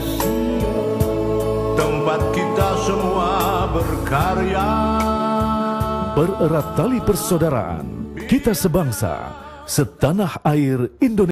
tempat kita semua berkarya. Bererat tali persaudaraan, kita sebangsa, setanah air Indonesia.